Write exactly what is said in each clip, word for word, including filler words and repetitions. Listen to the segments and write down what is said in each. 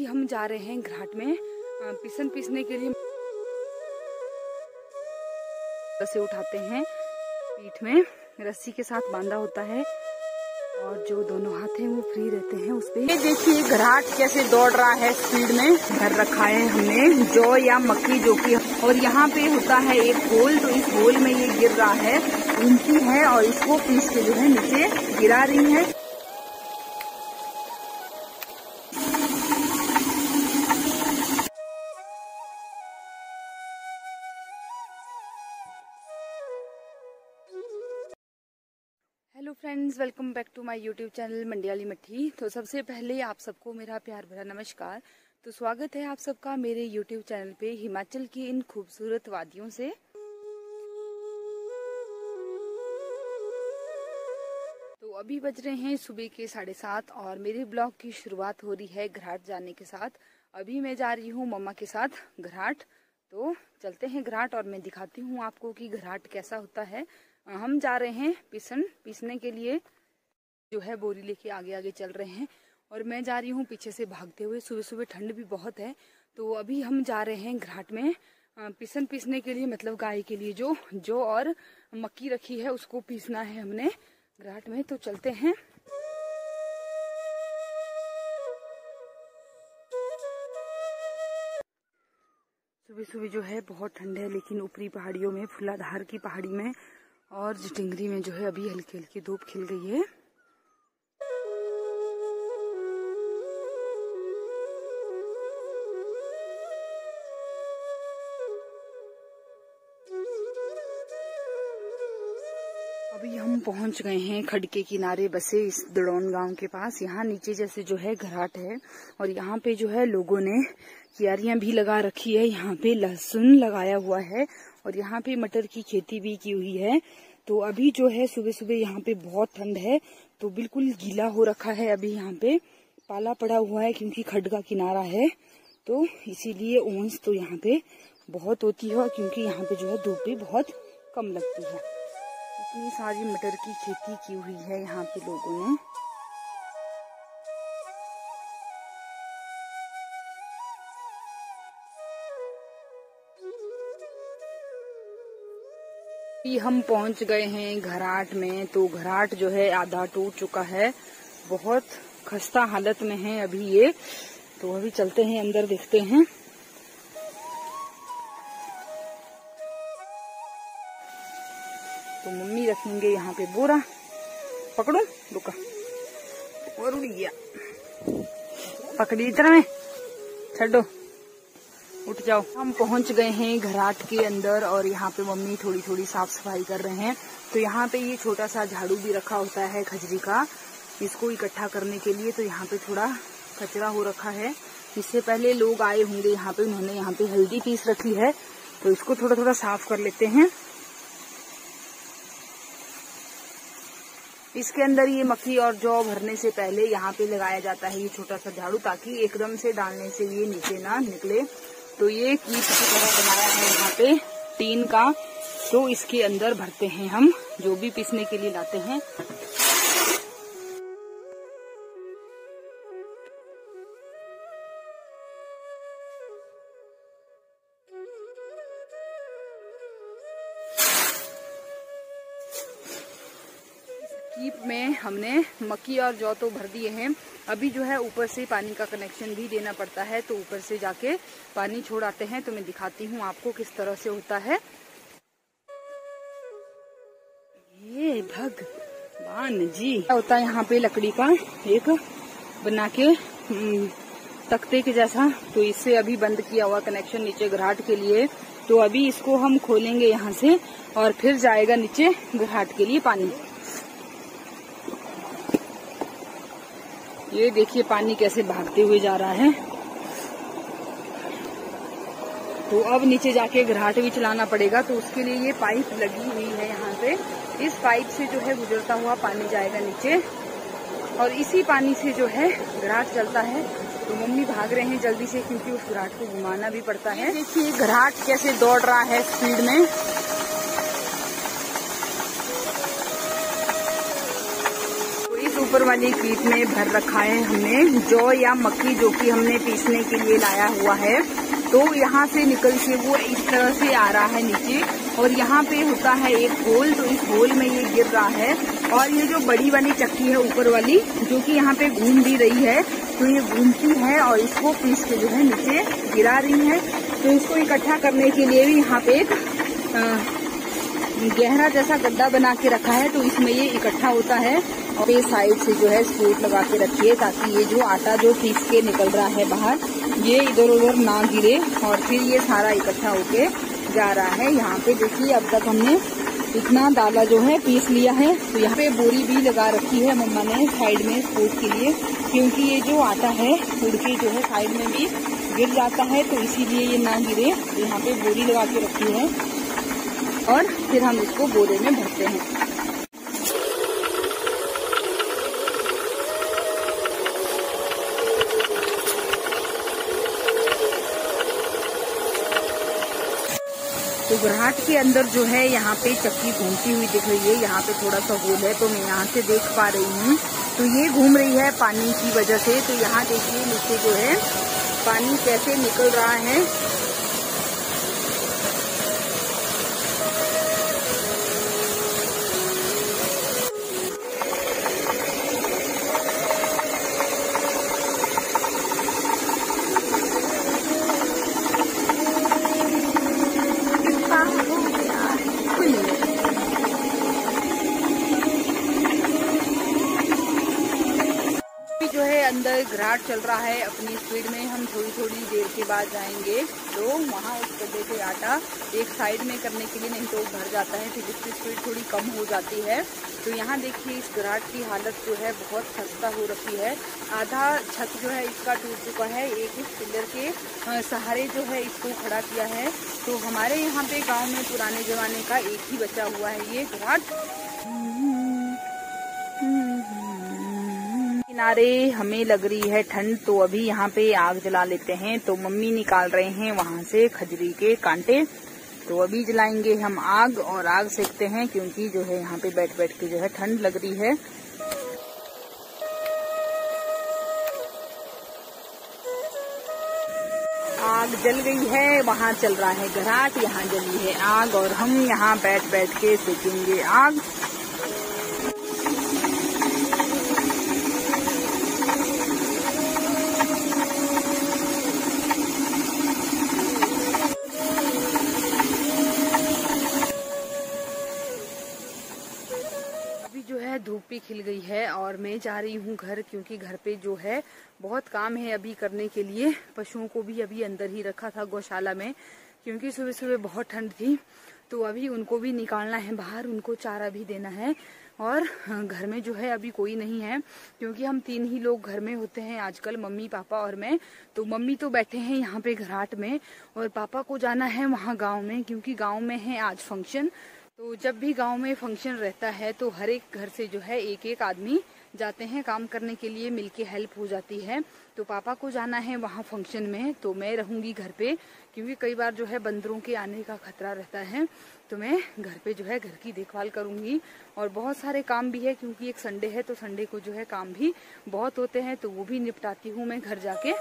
हम जा रहे हैं घाट में पिसन पीसने के लिए। से उठाते हैं, पीठ में रस्सी के साथ बांधा होता है और जो दोनों हाथ हैं वो फ्री रहते हैं उस पे। देखिए घराट कैसे दौड़ रहा है स्पीड में। भर रखा है हमने जौ या मक्की जो कि, और यहाँ पे होता है एक होल, तो इस होल में ये गिर रहा है, ऊंची है और इसको पीस के जो है नीचे गिरा रही है। Hello friends, welcome back to my YouTube channel Mandiyali Matthi. तो सबसे पहले आप सबको मेरा प्यार भरा नमस्कार। तो स्वागत है आप सबका मेरे यूट्यूब चैनल पे हिमाचल की इन खूबसूरत वादियों से। तो अभी बज रहे हैं सुबह के साढ़े सात और मेरे ब्लॉग की शुरुआत हो रही है घराट जाने के साथ। अभी मैं जा रही हूँ मम्मा के साथ घराट। तो चलते हैं घराट और मैं दिखाती हूँ आपको कि घराट कैसा होता है। हम जा रहे हैं पिसन पीसने के लिए, जो है बोरी लेके आगे आगे चल रहे हैं और मैं जा रही हूँ पीछे से भागते हुए। सुबह सुबह ठंड भी बहुत है, तो अभी हम जा रहे हैं घाट में पिसन पीसने के लिए, मतलब गाय के लिए जो जो और मक्की रखी है उसको पीसना है हमने घाट में। तो चलते हैं। सुबह सुबह जो है बहुत ठंड है, लेकिन ऊपरी पहाड़ियों में, फूलाधार की पहाड़ी में और जटिंगरी में जो है अभी हल्की हल्की धूप खिल गई है। अभी हम पहुंच गए हैं खड के किनारे बसे इस दड़ौन गांव के पास। यहाँ नीचे जैसे जो है घराट है और यहाँ पे जो है लोगों ने क्यारियां भी लगा रखी है। यहाँ पे लहसुन लगाया हुआ है और यहाँ पे मटर की खेती भी की हुई है। तो अभी जो है सुबह सुबह यहाँ पे बहुत ठंड है, तो बिल्कुल गीला हो रखा है। अभी यहाँ पे पाला पड़ा हुआ है क्योंकि खड का किनारा है, तो इसीलिए उमस तो यहाँ पे बहुत होती है, क्योंकि यहाँ पे जो है धूप भी बहुत कम लगती है। इतनी सारी मटर की खेती की हुई है यहाँ पे लोगों ने। हम पहुंच गए हैं घराट में। तो घराट जो है आधा टूट चुका है, बहुत खस्ता हालत में है अभी ये। तो अभी चलते हैं अंदर, देखते हैं। तो मम्मी रखेंगे यहाँ पे बोरा। पकड़ो, रुका और उड़ गया, पकड़ी इतना में, छो, उठ जाओ। हम पहुंच गए हैं घराट के अंदर और यहाँ पे मम्मी थोड़ी थोड़ी साफ सफाई कर रहे हैं। तो यहाँ पे ये छोटा सा झाड़ू भी रखा होता है खजरी का, इसको इकट्ठा करने के लिए। तो यहाँ पे थोड़ा कचरा हो रखा है। इससे पहले लोग आए होंगे यहाँ पे, उन्होंने यहाँ पे हल्दी पीस रखी है, तो इसको थोड़ा थोड़ा साफ कर लेते हैं। इसके अंदर ये मक्की और जौ भरने से पहले यहाँ पे लगाया जाता है ये छोटा सा झाड़ू, ताकि एकदम से डालने से ये नीचे ना निकले। तो ये कीप की तरह बनाया है यहाँ पे टीन का, तो इसके अंदर भरते हैं हम जो भी पीसने के लिए लाते हैं। कीप में हमने मक्की और जौ तो भर दिए हैं। अभी जो है ऊपर से पानी का कनेक्शन भी देना पड़ता है, तो ऊपर से जाके पानी छोड़ आते हैं। तो मैं दिखाती हूँ आपको किस तरह से होता है। ये भगवान जी, क्या होता है यहाँ पे लकड़ी का एक बना के तख्ते के जैसा, तो इससे अभी बंद किया हुआ कनेक्शन नीचे घराट के लिए। तो अभी इसको हम खोलेंगे यहाँ से और फिर जाएगा नीचे घराट के लिए पानी। ये देखिए पानी कैसे भागते हुए जा रहा है। तो अब नीचे जाके घराट भी चलाना पड़ेगा, तो उसके लिए ये पाइप लगी हुई है यहाँ पे। इस पाइप से जो है गुजरता हुआ पानी जाएगा नीचे और इसी पानी से जो है घराट चलता है। तो मम्मी भाग रहे हैं जल्दी से, क्योंकि उस घराट को घुमाना भी पड़ता है। देखिए घराट कैसे दौड़ रहा है स्पीड में। ऊपर वाली कीट में भर रखा है हमने जौ या मक्की, जो कि हमने पीसने के लिए लाया हुआ है। तो यहाँ से निकल के वो इस तरह से आ रहा है नीचे, और यहाँ पे होता है एक होल, तो इस होल में ये गिर रहा है। और ये जो बड़ी वाली चक्की है ऊपर वाली, जो कि यहाँ पे घूम भी रही है, तो ये घूमती है और इसको पीस के जो है नीचे गिरा रही है। तो इसको इकट्ठा करने के लिए भी यहाँ पे एक गहरा जैसा गड्ढा बना के रखा है, तो इसमें ये इकट्ठा होता है। और ये साइड से जो है स्पोर्ट लगा के रखी है, ताकि ये जो आटा जो पीस के निकल रहा है बाहर, ये इधर उधर ना गिरे, और फिर ये सारा इकट्ठा होके जा रहा है। यहाँ पे देखिए अब तक हमने इतना दाला जो है पीस लिया है। तो यहाँ पे बोरी भी लगा रखी है मम्मा ने साइड में स्पोर्ट के लिए, क्योंकि ये जो आटा है उड़ के जो है साइड में भी गिर जाता है, तो इसीलिए ये ना गिरे। तो यहाँ पे बोरी लगा के रखी है, और फिर हम इसको बोरे में भरते हैं। तो घराट के अंदर जो है यहाँ पे चक्की घूमती हुई दिख रही है। यहाँ पे थोड़ा सा होल है, तो मैं यहाँ से देख पा रही हूँ। तो ये घूम रही है पानी की वजह से। तो यहाँ देखिए नीचे जो है पानी कैसे निकल रहा है। अंदर घराट चल रहा है अपनी स्पीड में। हम थोड़ी थोड़ी देर के बाद जाएंगे, तो वहाँ उस गड्ढे से आटा एक साइड में करने के लिए, नहीं तो भर जाता है, फिर इसकी स्पीड थोड़ी कम हो जाती है। तो यहाँ देखिए इस घराट की हालत जो है बहुत खस्ता हो रखी है। आधा छत जो है इसका टूट चुका है, एक एक पिलर के सहारे जो है इसको खड़ा किया है। तो हमारे यहाँ पे गाँव में पुराने जमाने का एक ही बचा हुआ है ये घराट। किनारे हमें लग रही है ठंड, तो अभी यहाँ पे आग जला लेते हैं। तो मम्मी निकाल रहे हैं वहाँ से खजूरी के कांटे, तो अभी जलाएंगे हम आग और आग सेकते हैं, क्योंकि जो है यहाँ पे बैठ बैठ के जो है ठंड लग रही है। आग जल गई है, वहाँ चल रहा है घराट, यहाँ जली है आग, और हम यहाँ बैठ बैठ के सेकेंगे आग। धूप भी खिल गई है और मैं जा रही हूँ घर, क्योंकि घर पे जो है बहुत काम है अभी करने के लिए। पशुओं को भी अभी अंदर ही रखा था गौशाला में, क्योंकि सुबह सुबह बहुत ठंड थी, तो अभी उनको भी निकालना है बाहर, उनको चारा भी देना है। और घर में जो है अभी कोई नहीं है, क्योंकि हम तीन ही लोग घर में होते हैं आजकल, मम्मी पापा और मैं। तो मम्मी तो बैठे हैं यहाँ पे घराट में, और पापा को जाना है वहाँ गाँव में, क्योंकि गाँव में है आज फंक्शन। तो जब भी गांव में फंक्शन रहता है तो हर एक घर से जो है एक एक आदमी जाते हैं काम करने के लिए, मिलके हेल्प हो जाती है। तो पापा को जाना है वहाँ फंक्शन में, तो मैं रहूंगी घर पे, क्योंकि कई बार जो है बंदरों के आने का खतरा रहता है। तो मैं घर पे जो है घर की देखभाल करूंगी, और बहुत सारे काम भी है, क्योंकि एक संडे है तो संडे को जो है काम भी बहुत होते हैं, तो वो भी निपटाती हूँ मैं घर जाके।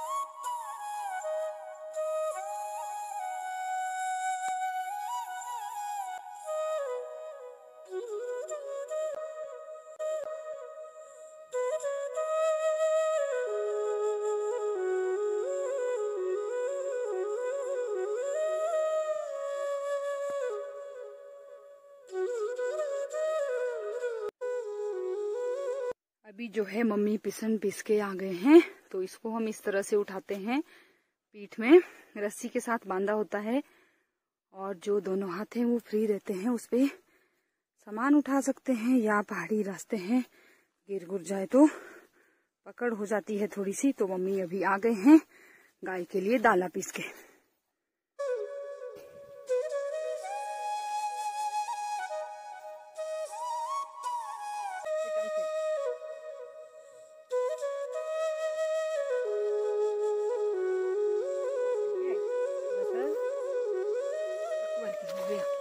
अभी जो है मम्मी पिसन पीस के आ गए हैं, तो इसको हम इस तरह से उठाते हैं। पीठ में रस्सी के साथ बांधा होता है, और जो दोनों हाथ हैं वो फ्री रहते हैं, उस पे सामान उठा सकते हैं, या पहाड़ी रास्ते हैं गिर गुर जाए तो पकड़ हो जाती है थोड़ी सी। तो मम्मी अभी आ गए हैं गाय के लिए दाला पीस के।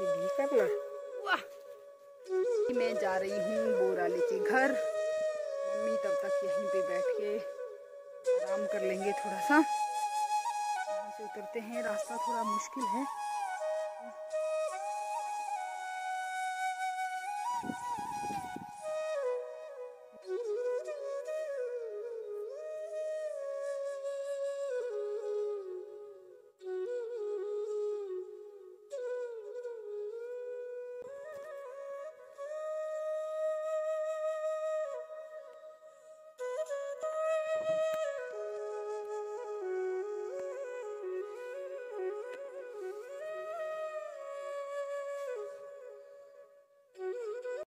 मैं जा रही हूँ बोरा लेके घर। तब तक यहीं पे बैठ के आराम कर लेंगे थोड़ा सा। यहाँ से उतरते हैं, रास्ता थोड़ा मुश्किल है।